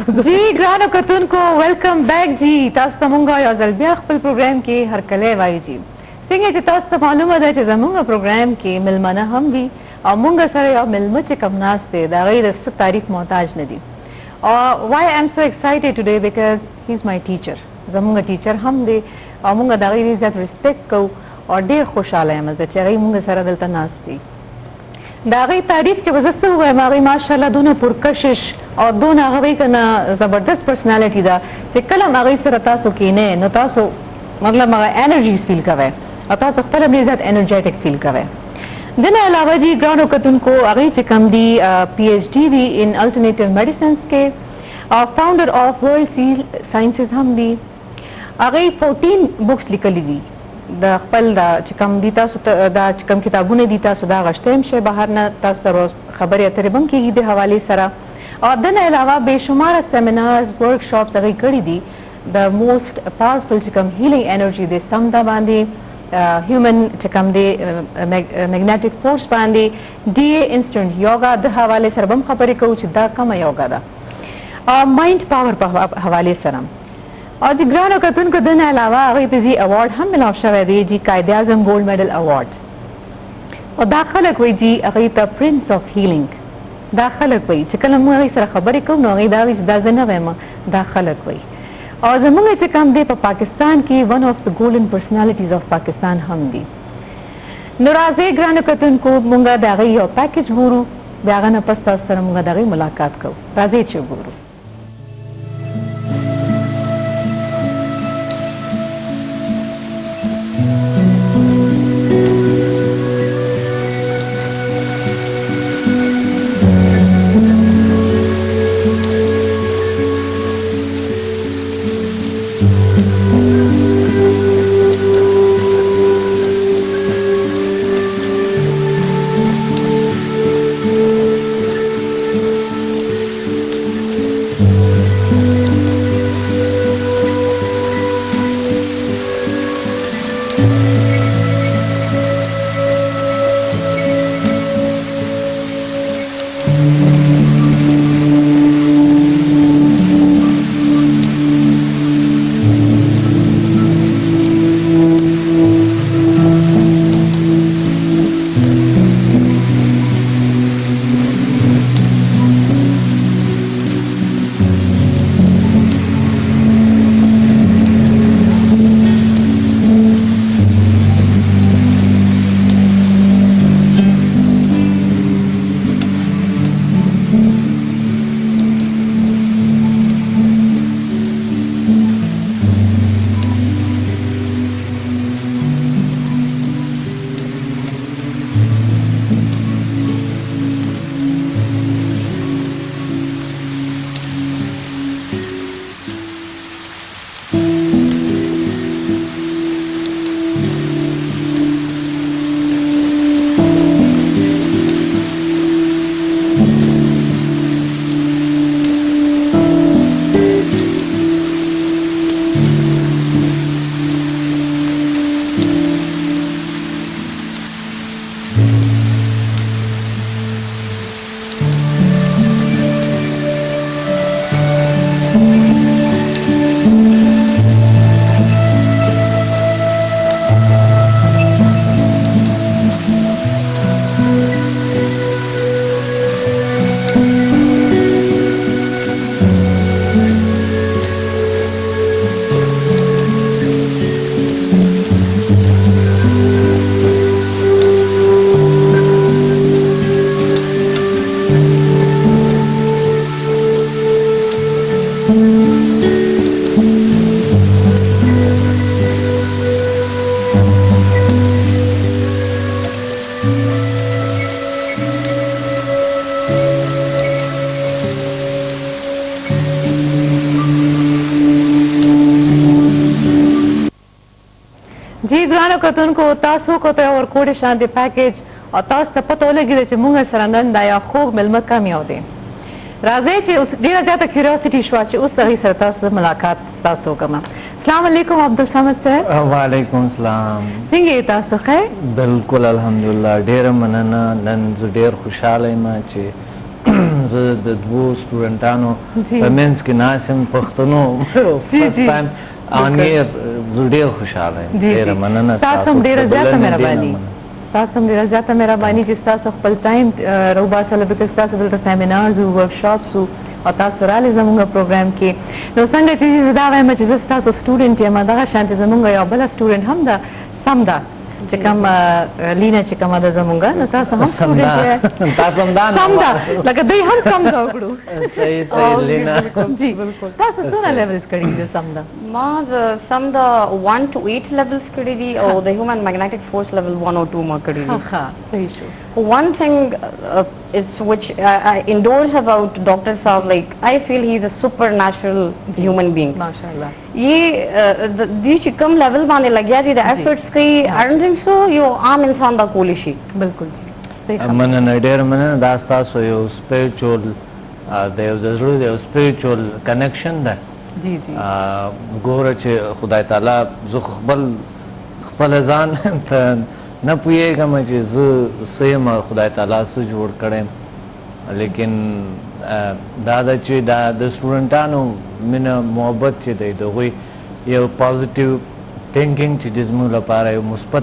Ji ګرانو کتونکو ویلکم بیک جی تاسو ته مونږ یو ځل بیا خپل پروګرام کې هرکلی وایو جی څنګه چې تاسو ته معلومه ده چې زموږ پروګرام کې مېلمانه هم وي او مونږ سره یو مېلمه چې کوم ناست دی د هغې د څه تعریف محتاج نه دي why I am so excited today because he is my teacher زموږ ټیچر هم دی او مونږ د هغې ډېر زیات ریسپیکټ کوو او ډېر خوشحاله یم زه چې هغې مونږ سره دلته ناست دي د هغې تعریف کې به زه څه ووایم هغې ماشاءالله دونه پرکشش او دونه هغې که نه زبردست پرسنالټي ده چې کله هم هغې سره تاسو کښېنئ نو تاسو مطلب هغه انرژیز فیل کوئ او تاسو خپله ډېر زیات انرجیټک فیل کوئ دنه علاوه جی ګرانو کتونکو هغې چې کوم دي پی ایچ ډي دي ان الټرنیټیو میډیسنس کې او فاؤنډر آف ورلډ سیل ساینسز هم دي هغې 14 بکس لیکلي دي د خپل د چې کوم دي تاسو ته دا چې کوم کتابونه دي تاسو دا غشتی هم شئ بهر نه تاسو سره خبرې اترې به هم کېږي د حوالې سره او دنه علاوه بېشماره سیمینارز ورکشاپس هغې کړي دي د موسټ پاورفل چې کوم هیلینګ انرژي دی سمدا باندې هیومن چې کوم دی میګنیټک فورس باندې ډي اے انسټنټ یوګا د حوالې سره به هم خبرې کوو چې دا کومه یوګا ده مایند پاور په حوالې سره اور جی ګرانو کتونکو دنه علاوه هغې ته جی اوارډ هم ملاو شوی دی جی قائد اعظم ګولډ میډل اوارډ او دا خلک وایي جی هغې ته پرنس آف هیلینګ دا خلک وایي چې کله موږ هغې سره خبرې کوو نو هغې دا وایي چې دا زه نه وایم دا خلک وایي او زموږ چې کوم دی په پاکستان کې ون آف د ګولډن پرسنالټیز آف پاکستان هم دي نو راځئ ګرانو کتونکو موږ د هغې یو پیکیج ګورو د هغه نه پس تاسو سره موږ د هغې ملاقات کوو راځئ چې وګورو جی ګرانو کتونکو تاسو کو ته ورکوړې شانتې پیکیج او تاسو ته پته ولګېده چې موږ سره نن دا یو خوږ مېلمه کم یو دی راځئ چې اوس ډېره زیاته کیوریاسټي شوه چې اوس د هغې سره تاسو ملاقات تاسو وکړم السلام علیکم عبدالصمد صاحب وعلیکم السلام څنګه یې تاسو ښه بالکل الحمدلله ډېره مننه نن زه ډېر خوشحاله یم چې زه د دوو سټوډنټانو په منځ کې ناست یم پښتنو فرست ټایم آن ایر زه ډېر خوشحاله یم ډېره مننه ستاسو هم ډېره زیاته مهرباني تاسو هم ډېره زیاته مهرباني چې ستاسو خپل ټایم راوباسله بکز ستاسو دلته سیمینارز و ورکشاپس و او تاسو رالې زموږ پروګرام کې نو څنګه چې زه دا وایم چې زه ستاسو سټوډنټ یم دغه شانتې زموږ یو بله سټوډنټ هم ده سم ده چې کوم لینا چې کومه ده زموږ نو تاسو هم سټوډنټ یې تاسو هم دا سم ده لکه دوی هم سم ده وکړو صحیح صحیح لینا جی تاسو څونه لیولز کړي دي سم ده ما د سم د 1 to 8 levels کړي دي او د human magnetic force level 1 or 2 ما کړي دي ها صحیح شو one thing is which I endorse about Dr. Saab, like I feel he is a supernatural human being. MashaAllah. ये दी چې کوم level باندې لګیا دي د efforts کوي I don't think so یو عام انسان دا کولی شي بالکل جی صحیح مننه ډېر مننه دا ستاسو یو سپیریچول د یو د زړه د یو سپیریچول کنیکشن ده جی جی ګوره چې خدای تعالی زه خپل ځان ته نه پوهېږم چې زه څه یم خدای تعالی څه جوړ کړی لیکن دا ده چې دا د سټوډنټانو مینه محبت چې دی د هغوی یو پازیټیو تھینکینګ چې دی زموږ لپاره یو مثبت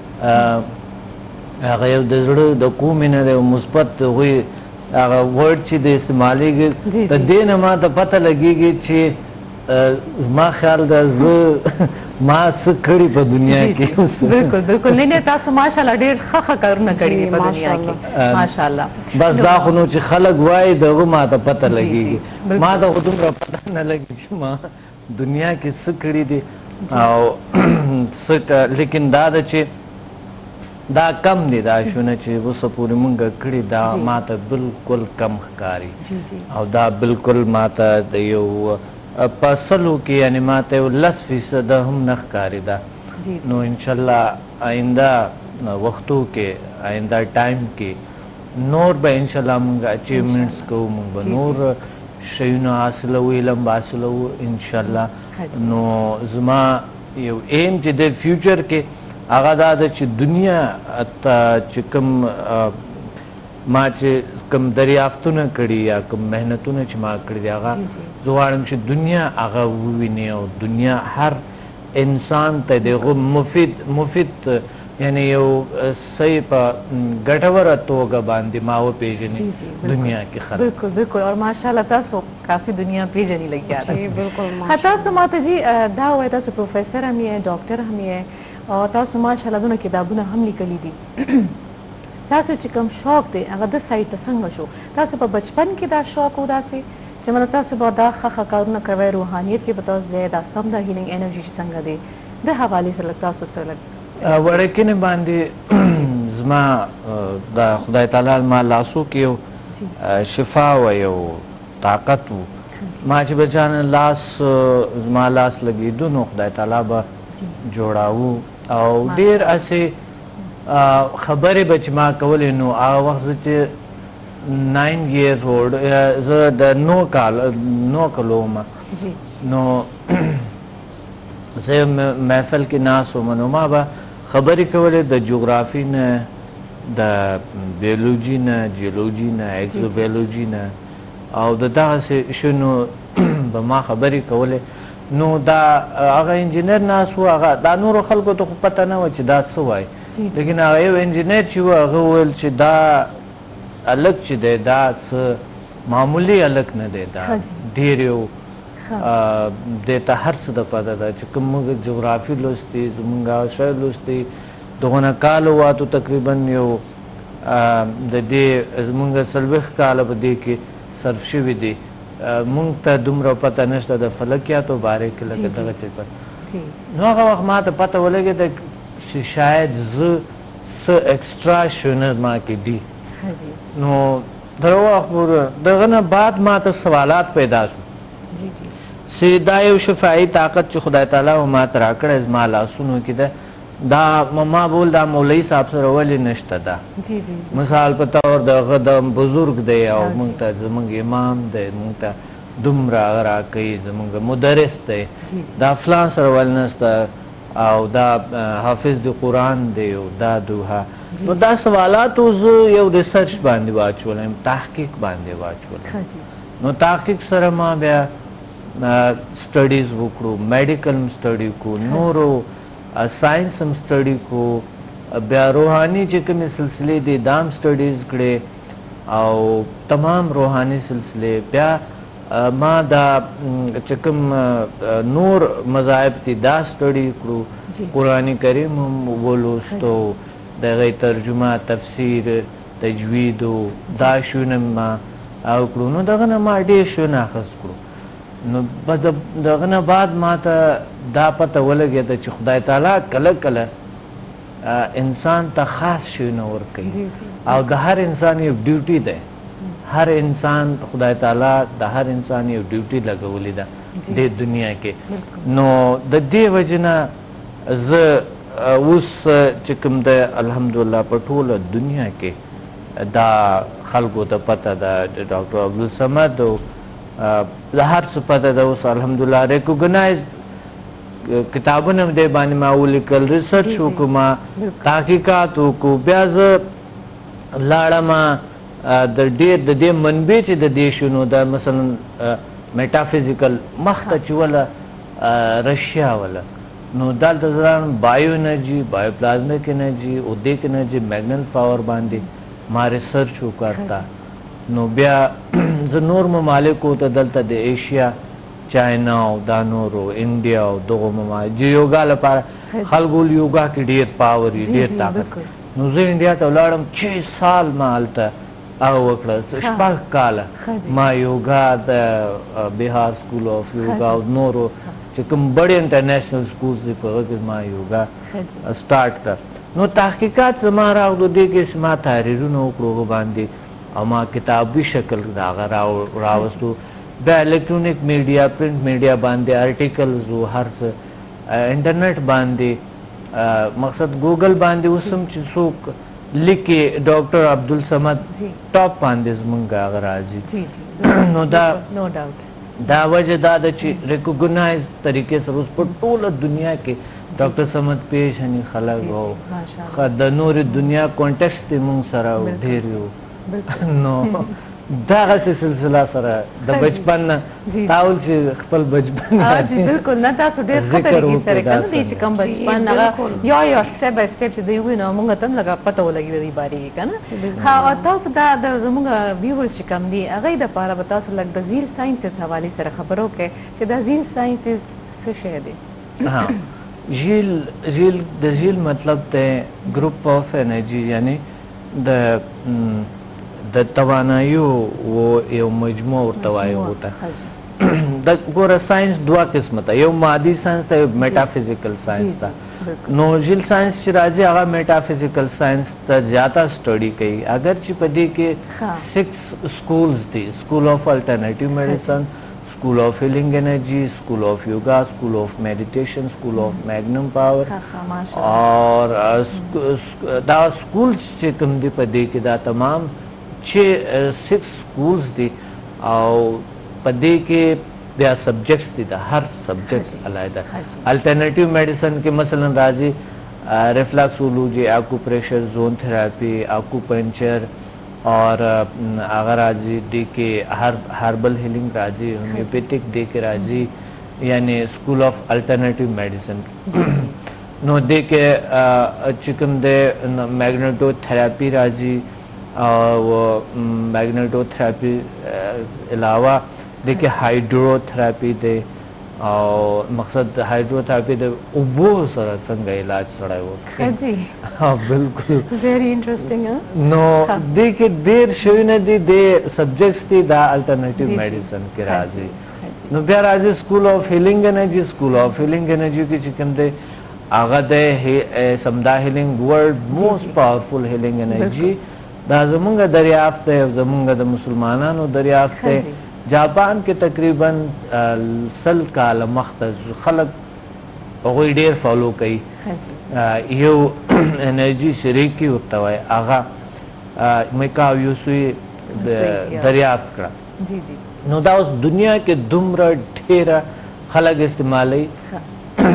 هغه یو د زړه د کومې نه دی یو مثبت هغوی هغه ورډ چې د استعمالیږي د دې نه ما ته پته لګېږي چې زما خیال ده زه ما څه کړي په دنیا کې بالکل بالکل نه تاسو ماشاءالله ډېر ښه کارونه کړي دي په دنیا کې ماشاءالله بس دا خو نو چې خلک وایي دغه ما ته پته لګېږي ما ته خو دومره پته نه لګي چې ما دنیا کې څه کړي دي او څه لیکن دا ده چې دا کم دي دا شونه چې اوسه پورې مونږ کړي دا ما ته بالکل کم ښکاري او دا بالکل ما ته د یو په سلو کې یعنې ما ته یو 10% هم نه ښکارېده نو انشاءالله آینده وختو کې آینده ټایم کې نور به انشاءالله مونږ اچیومنټس کوو مونږ به نور شیونه حاصلوو علم به حاصلوو انشاءالله نو زما یو ایم چې د فیوچر کې هغه دا ده چې دنیا ته چې کوم ما چې کوم دریافتونه کړي یا کوم محنتونه چې ما کړي دي هغه زه غواړم چې دنیا هغه وویني او دنیا هر انسان ته د هغه مفید یعنی یو صحیح په ګټوره توګه باندې ما وپېژني دنیا کې خلک بالکل بالکل اور ماشاءالله تاسو کافي دنیا پیژني لګیا ده بالکل تاسو ماته جی دا وایي تاسو پروفیسر هم یې ډاکټر هم یې او تاسو ماشاءالله دونه کتابونه هم لیکلي دي تاسو چې کوم شوق دی هغه د سایت ته څنګه شو تاسو په بچپن کې دا شوق و داسې چې مطلب تاسو به دا ښه کارونه کوئ روحانیت کې به تاسو ځای دا سم د هیلینګ انرژي چې څنګه دی د حوالې سره تاسو سره وړکینې باندې زما د خدای تعالی ما لاسو کې یو شفا و یو طاقت و ما چې بچانه لاس زما لاس لګېدو نو خدای تعالی به جوړاوه او ډېر هسې خبرې به چې ما کولې نو هغه وخت زه چې 9 years old زه د 9 کالو وم نو زه محفل کې ناست وم نو ما به خبرې کولې د جغرافي نه د بیولوژي نه جیولوژي نه ایکزوبیولوژي نه او د دغسې شنو به ما خبرې کولې نو دا هغه انجینر ناست و هغه دا نورو خلکو ته خو پته نه وه چې دا څه وایي لیکن هغه یو انجینر چې و هغه وویل چې دا هلک چې دی دا څه معمولي هلک نه دی دا ډېر یو دې ته هر څه د پته ده چې کوم موږ جغرافي لوستي زمونږ هغه شی لوستي دغونه کالو واتو تقریبا یو د دې زمونږ 40 کاله په دې کې صرف شوي دي مونږ ته دومره پته نشته د فلکیاتو باره کې لکه دغه چې نو هغه وخت ما ته پته ولګېده چې شاید زه څه ایکسټرا شونه ما کې دي نو دغه وخت پورې دغه نه بعد ما ته سوالات پیدا شو چې دا یو شفاعي طاقت چې خدای تعالی ما ته راکړی زما لاسونو کې ده دا ما بول دا مولوي صاحب سره ولې نشته ده مثال په طور دغه د بزرګ دی او مونږ ته زمونږ امام دی مونږ ته دومره هغه راکوي زمونږ مدرس دی دا فلان سره ولې نشته او دا حافظ د قرآن دی او دا دوها نو دا سوالات زه یو ریسرچ باندې واچولم تحقیق باندې واچولم نو تحقیق سره ما بیا سټډیز وکړو میډیکل هم سټډي کو نورو ساينس هم سټډي کو بیا روحاني چې کومې سلسلې دي دام سټډیز کړې او تمام روحاني سلسلې بیا ما دا چې کوم نور مذاهب دي دا سټډي کړو قرآن کریم هم ولوستو دغه ترجمه تفسیر تجوید دا شونه ما او کړو نو دغه نه ما ډېر شونه اخیست کړو نو دغه نه بعد ما ته دا پته ولګېده چې خدای تعالی کله کله انسان ته خاص شونه ورکوي او د هر انسان یو ډیوټي ده هر انسان خدای تعالی د هر انسان یو ډیوټي لګولې ده د دنیا کې نو د دې وجې نه زه اوس چې کوم ده الحمدلله په ټوله دنیا کې دا خلکو ته پته ده د ډاکټر عبدالصمد او د هر څه پته ده اوس الحمدلله ریکوګنایز کتابونه هم دی باندې ما ولیکل ریسرچ وکړو ما تحقیقات وکړو بیا زه لاړم د ډېر د دې منبع چې د دې شنو ده مثلا میټافیزیکل مخته چې وله رشیا وله نو دلته زه راغلم بایو انرجي بایو پلازمیک انرجي اودیک انرجي میګنل پاور باندې ما ریسرچ وکړتا نو بیا زه نور ممالکو ته دلته د ایشیا چاینا او دا نورو انډیا او دغو ممالک د یوګا لپاره خلکو یوګا کې ډېر پاور وي ډېر طاقت نو زه انډیا ته ولاړم 6 سال ما هلته هغه وکړه شپږ کاله ما یوګا د بهار سکول آف یوګا او نورو چې کوم بڑے انټرنیشنل سکولز دي په هغه کې ما یوګا سټارټ کړ نو تحقیقات زما راغلو دې کې ما تحریرونه وکړو باندې او ما کتابي شکل د هغه راوستو بیا الکترونیک میډیا پرنٹ میډیا باندې آرټیکلز او هر څه انټرنیټ باندې مقصد ګوګل باندې اوس هم چې څوک لیکي ډاکټر عبدالصمد ټاپ باندې زمونږ هغه راځي نو دا وجه دا ده چې ریکوګنایز طریقې سره اوس په ټوله دنیا کې ډاکټر صمد پیژني خلک او د نورې دنیا کانټیکسټ دی مونږ سره ډېر یو نو دغسې سلسله سره د بچپن نه تاول چې خپل بچپن بالکل نه تاسو ډېر ښه طریقې سره کنه دی چې کوم بچپن هغه یو سټپ بای سټپ چې دی وي نو موږ ته هم لږه پته ولګي د دې بارې کې کنه ها تاسو دا د زموږ ویورز چې کوم دي هغوی دپاره به تاسو لږ د زیل ساینسز حوالې سره خبرې وکړئ چې دا زیل ساینسز څه شی دی ژیل د ژیل مطلب دی ګروپ آف انرجي یعنی د تواناییو یو مجموع ورته وایي ورته د ګوره ساینس دوه قسمه ده یو مادي ساینس ده یو میټافیزیکل ساینس ده نو ژیل ساینس چې راځي هغه میټافیزیکل ساینس ته زیاته سټډي کوي اگر چې په دې کې 6 سکولز دي سکول آف الټرنیټیو میډیسن سکول آف هیلینګ انرجي سکول آف یوګا سکول آف میډیټیشن سکول آف میګنم پاور اور دا سکول چې کوم دي په دې کې دا تمام 6 سکولز دي او په دې کې بیا سبجیکټس دي د هر سبجیکټ علیحده الټرنیټیو میډیسن کې مثلا راځي ریفلیکسولوجي اکوپریشر زون تھراپی اکوپنچر اور هغه راځي دې کې هربل هیلینګ راځي هومیوپیتھک دې کې راځي یعنی سکول آف الټرنیټیو میډیسن نو دې کې چې کوم د میګنیټو تھراپی راځي او میگنیٹو تھراپی علاوہ دیکھیں ہائیڈرو تھراپی دے او مقصد ہائیڈرو تھراپی دے اوبو سره څنګه علاج سره وکړي جی ها بالکل ویری انټرېسټینګ نو دې کې ډېر شوونه دي د سبجیکټس دي دا الټرنیټیو میډیسن کې راځي نو بیا راځي سکول آف هیلینګ انرجي سکول آف هیلینګ انرجي کې چې کوم دی هغه د سمدا هیلینګ ورلد موست پاورفل هیلینګ انرجي دا زمونږ دریافت دی زمونږ د مسلمانانو دریافت دی جاپان کې تقریبا 100 کاله مخته خلک هغوی ډېر فالو کوي یو انرجي شریکي ورته وایي هغه میکاو یوسوی دریافت کړه نو دا اوس دنیا کې دومره ډېره خلک استعمالوي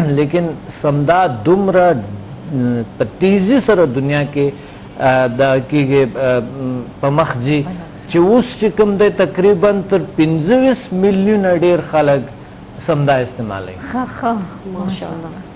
لیکن سمدا دومره په تیزی سره دنیا کې دا کېږي په مخ ځي چې اوس چې کوم دی تقریبا تر 25 میلیونه ډېر خلک سمدا استعمالوي. ماشاءالله